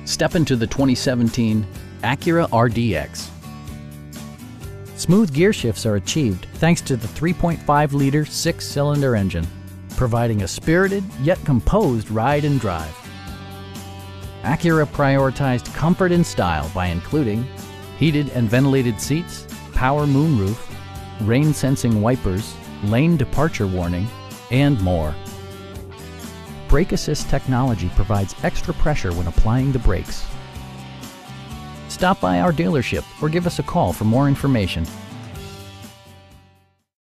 Step into the 2017 Acura RDX. Smooth gear shifts are achieved thanks to the 3.5-liter 6-cylinder engine, providing a spirited yet composed ride and drive. Acura prioritized comfort and style by including heated and ventilated seats, power moonroof, rain-sensing wipers, lane departure warning, and more. Brake assist technology provides extra pressure when applying the brakes. Stop by our dealership or give us a call for more information.